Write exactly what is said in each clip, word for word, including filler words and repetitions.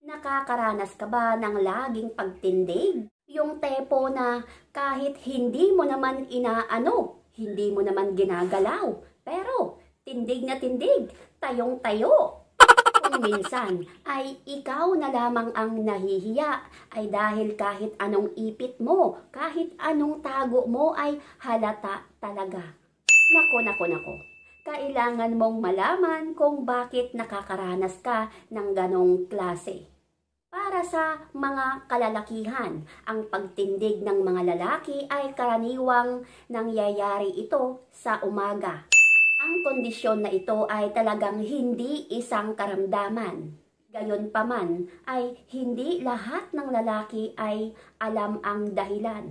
Nakakaranas ka ba ng laging pagtindig? Yung tepo na kahit hindi mo naman inaano, hindi mo naman ginagalaw, pero tindig na tindig, tayong-tayo. Kung minsan ay ikaw na lamang ang nahihiya ay dahil kahit anong ipit mo, kahit anong tago mo ay halata talaga. Nako, nako, nako. Kailangan mong malaman kung bakit nakakaranas ka ng ganong klase. Para sa mga kalalakihan, ang pagtindig ng mga lalaki ay karaniwang nangyayari ito sa umaga. Ang kondisyon na ito ay talagang hindi isang karamdaman. Gayunpaman ay hindi lahat ng lalaki ay alam ang dahilan.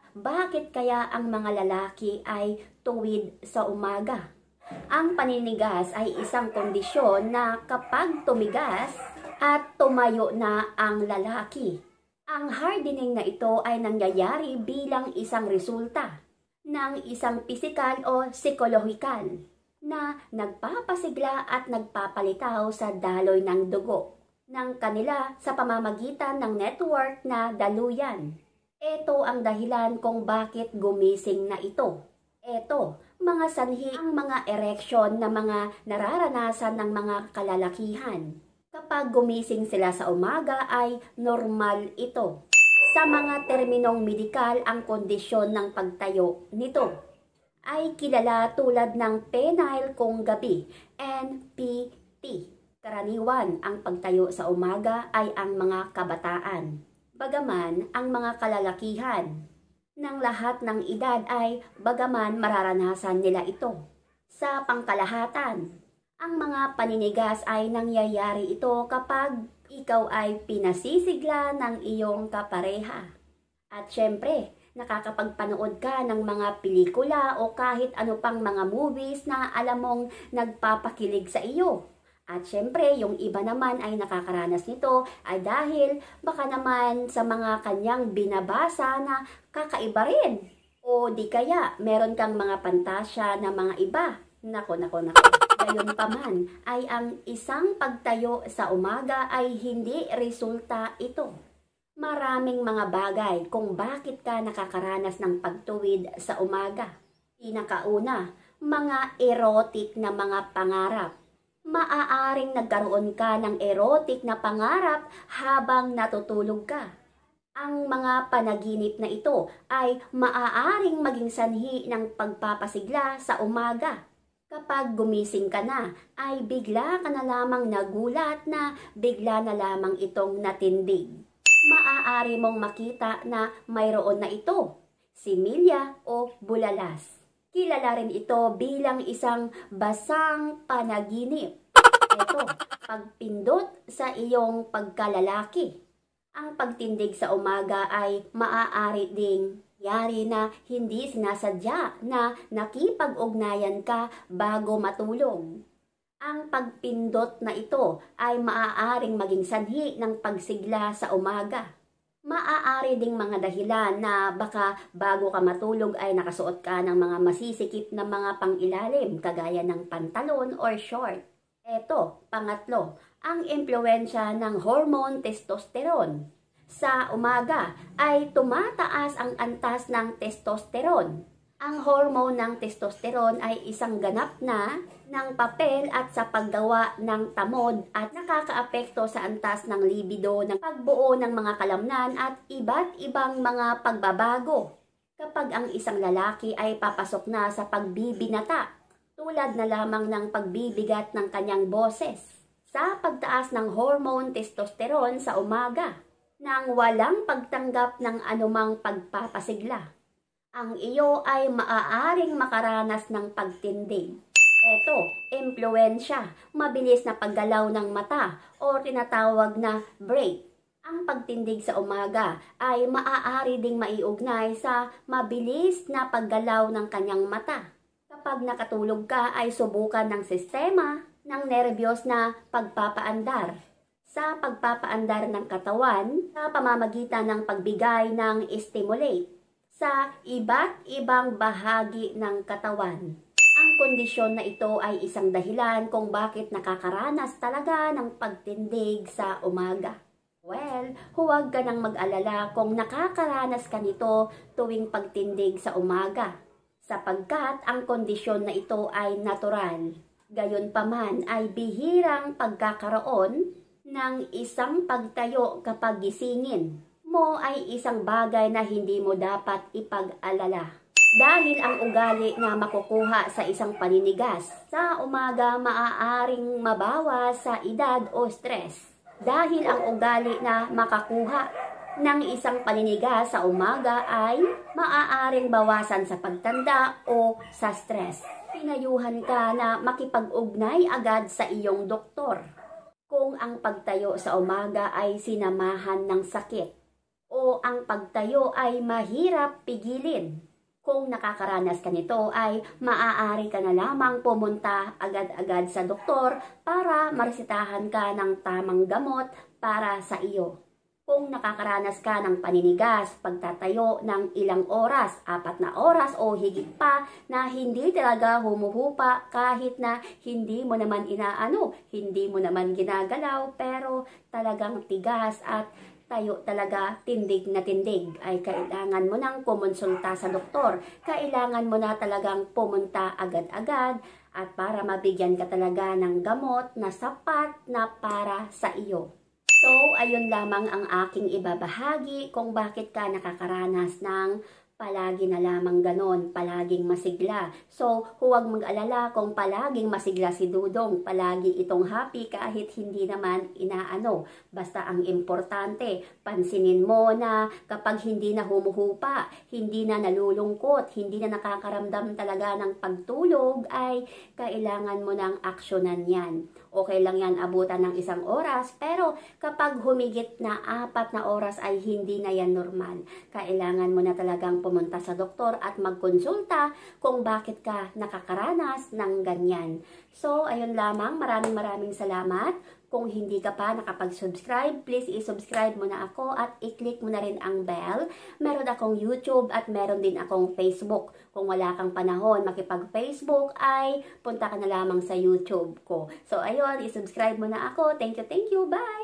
Bakit kaya ang mga lalaki ay tuwid sa umaga? Ang paninigas ay isang kondisyon na kapag tumigas at tumayo na ang lalaki. Ang hardening na ito ay nangyayari bilang isang resulta ng isang pisikal o psikolohikal na nagpapasigla at nagpapalitaw sa daloy ng dugo ng kanila sa pamamagitan ng network na daluyan. Ito ang dahilan kung bakit gumising na ito. Ito, mga sanhi ang mga ereksyon na mga nararanasan ng mga kalalakihan. Kapag gumising sila sa umaga ay normal ito. Sa mga terminong medikal, ang kondisyon ng pagtayo nito ay kilala tulad ng penile kung gabi, N P T. Karaniwan, ang pagtayo sa umaga ay ang mga kabataan. Bagaman, ang mga kalalakihan ng lahat ng edad ay bagaman mararanasan nila ito. Sa pangkalahatan, ang mga paninigas ay nangyayari ito kapag ikaw ay pinasisigla ng iyong kapareha. At syempre, nakakapagpanood ka ng mga pelikula o kahit ano pang mga movies na alam mong nagpapakilig sa iyo. At syempre, yung iba naman ay nakakaranas nito ay dahil baka naman sa mga kanyang binabasa na kakaiba rin. O di kaya, meron kang mga pantasya na mga iba. Nako, nako, nako. Gayunpaman ay ang isang pagtayo sa umaga ay hindi resulta ito. Maraming mga bagay kung bakit ka nakakaranas ng pagtuwid sa umaga. Pinakauna, mga erotic na mga pangarap. Maaaring nagkaroon ka ng erotic na pangarap habang natutulog ka. Ang mga panaginip na ito ay maaaring maging sanhi ng pagpapasigla sa umaga. Kapag gumising ka na, ay bigla ka na lamang nagulat na bigla na lamang itong natindig. Maaari mong makita na mayroon na ito, similya o bulalas. Kilala rin ito bilang isang basang panaginip. Ito, pagpindot sa iyong pagkalalaki. Ang pagtindig sa umaga ay maaari ding yari na hindi sinasadya na nakipag-ugnayan ka bago matulog. Ang pagpindot na ito ay maaaring maging sanhi ng pagsigla sa umaga. Maaari ding mga dahilan na baka bago ka matulog ay nakasuot ka ng mga masisikip na mga pangilalim kagaya ng pantalon or short. Eto, pangatlo, ang impluwensya ng hormone testosterone. Sa umaga ay tumataas ang antas ng testosterone. Ang hormone ng testosterone ay isang ganap na ng papel at sa paggawa ng tamod at nakakaapekto sa antas ng libido, ng pagbuo ng mga kalamnan at iba't ibang mga pagbabago. Kapag ang isang lalaki ay papasok na sa pagbibinata, tulad na lamang ng pagbibigat ng kanyang boses, sa pagtaas ng hormone testosterone sa umaga, nang walang pagtanggap ng anumang pagpapasigla, ang iyo ay maaaring makaranas ng pagtindig. Ito, impluwensya, mabilis na paggalaw ng mata o tinatawag na break. Ang pagtindig sa umaga ay maaari ding maiugnay sa mabilis na paggalaw ng kanyang mata. Kapag nakatulog ka ay subukan ng sistema ng nerbiyos na pagpapaandar sa pagpapaandar ng katawan sa pamamagitan ng pagbigay ng stimulate sa iba't ibang bahagi ng katawan. Ang kondisyon na ito ay isang dahilan kung bakit nakakaranas talaga ng pagtindig sa umaga. Well, huwag ka nang mag-alala kung nakakaranas ka nito tuwing pagtindig sa umaga, sapagkat ang kondisyon na ito ay natural. Gayunpaman ay bihirang pagkakaroon ng isang pagtayo kapag gisingin mo ay isang bagay na hindi mo dapat ipag-alala. Dahil ang ugali na makukuha sa isang paninigas sa umaga maaaring mabawas sa edad o stress. Dahil ang ugali na makakuha ng isang paninigas sa umaga ay maaaring bawasan sa pagtanda o sa stress. Pinayuhan ka na makipag-ugnay agad sa iyong doktor kung ang pagtayo sa umaga ay sinamahan ng sakit o ang pagtayo ay mahirap pigilin. Kung nakakaranas ka nito ay maaari ka na lamang pumunta agad-agad sa doktor para maresetahan ka ng tamang gamot para sa iyo. Kung nakakaranas ka ng paninigas, pagtatayo ng ilang oras, apat na oras o higit pa na hindi talaga humuhupa kahit na hindi mo naman inaano, hindi mo naman ginagalaw pero talagang tigas at tayo talaga tindig na tindig, ay kailangan mo nang kumonsulta sa doktor. Kailangan mo na talagang pumunta agad-agad at para mabigyan ka talaga ng gamot na sapat na para sa iyo. So, ayun lamang ang aking ibabahagi kung bakit ka nakakaranas ng palagi na lamang ganon, palaging masigla. So, huwag mag-alala kung palaging masigla si Dudong, palagi itong happy kahit hindi naman inaano. Basta ang importante, pansinin mo na kapag hindi na humuhupa, hindi na nalulungkot, hindi na nakakaramdam talaga ng pagtulog, ay kailangan mo ng aksyonan yan. Okay lang yan abutan ng isang oras, pero kapag humigit na apat na oras ay hindi na yan normal. Kailangan mo na talagang pumunta sa doktor at magkonsulta kung bakit ka nakakaranas ng ganyan. So, ayun lamang. Maraming maraming salamat. Kung hindi ka pa nakapag-subscribe, please i-subscribe mo na ako at i-click mo na rin ang bell. Meron akong YouTube at meron din akong Facebook. Kung wala kang panahon makipag-Facebook ay punta ka na lamang sa YouTube ko. So, ayun, i-subscribe mo na ako. Thank you, thank you. Bye!